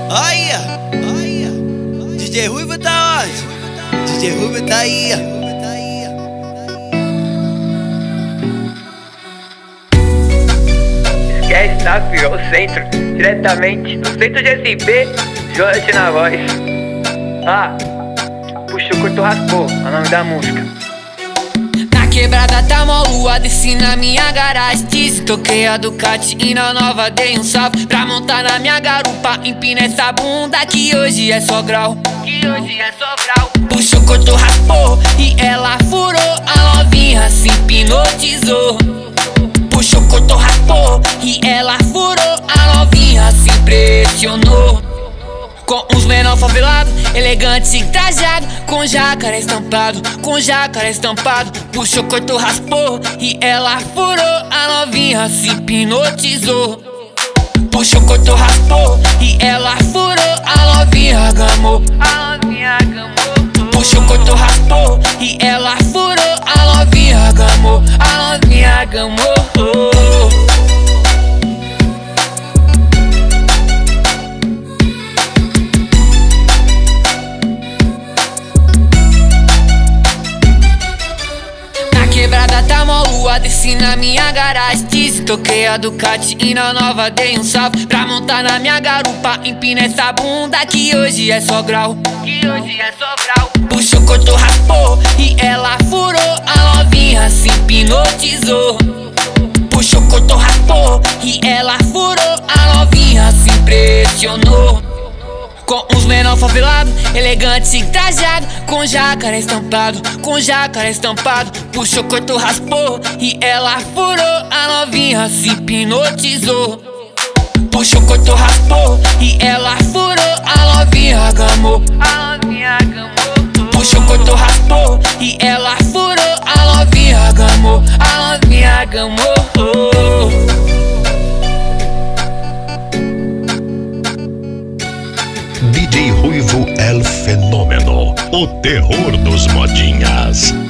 Olha, DJ Ruivo tá onde? DJ Ruivo tá aí. Esquece, tá, filho? O centro, diretamente do centro de SP, Jorge na voz. Puxa o curto raspou, é o nome da música. Na quebrada tá mó lua, desci na minha garagem. Disse, toquei a Ducati e na nova dei um salve pra montar na minha garupa. Empina essa bunda que hoje é só grau. Puxou, cortou, raspou e ela furou. A novinha se hipnotizou. Puxou, cortou, raspou e ela furou. A novinha se impressionou. Com uns menor favelado, elegante e trajado, com jacaré estampado, puxou, cortou, raspou e ela furou. A novinha se hipnotizou. Puxou, cortou, raspou e ela furou. A novinha gamou. Puxou, cortou, raspou e ela furou. A novinha gamou. Quebrada tá mó lua, desci na minha garagem. Disse, toquei a Ducati e na nova dei um salve pra montar na minha garupa. Empina essa bunda que hoje é só grau. Puxou, cortou, raspou e ela furou. A novinha se hipnotizou. Puxou, cortou, raspou e ela furou. A novinha se impressionou. Com uns menor favelado, elegante e trajado, com jacaré estampado, puxou, cortou, raspou e ela furou. A novinha se hipnotizou. Puxou, cortou, raspou e ela furou. A novinha gamou. Puxou, cortou, raspou e ela furou. A novinha gamou. DJ Ruivo El Fenômeno, o terror dos modinhas.